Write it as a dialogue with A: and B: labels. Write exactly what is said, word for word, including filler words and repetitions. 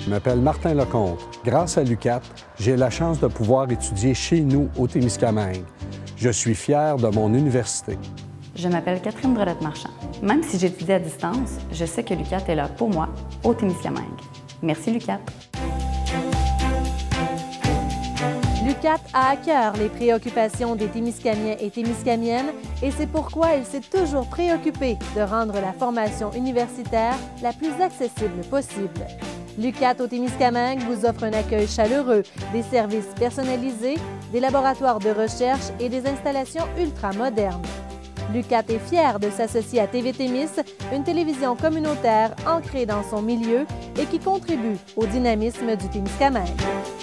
A: Je m'appelle Martin Lecomte. Grâce à l'U Q A T, j'ai la chance de pouvoir étudier chez nous au Témiscamingue. Je suis fier de mon université.
B: Je m'appelle Catherine Brodette-Marchand. Même si j'étudie à distance, je sais que l'U Q A T est là pour moi au Témiscamingue. Merci l'U Q A T.
C: L'U Q A T a à cœur les préoccupations des Témiscamiens et Témiscamiennes et c'est pourquoi il s'est toujours préoccupé de rendre la formation universitaire la plus accessible possible. L'U Q A T au Témiscamingue vous offre un accueil chaleureux, des services personnalisés, des laboratoires de recherche et des installations ultra-modernes. L'U Q A T est fier de s'associer à T V Témis, une télévision communautaire ancrée dans son milieu et qui contribue au dynamisme du Témiscamingue.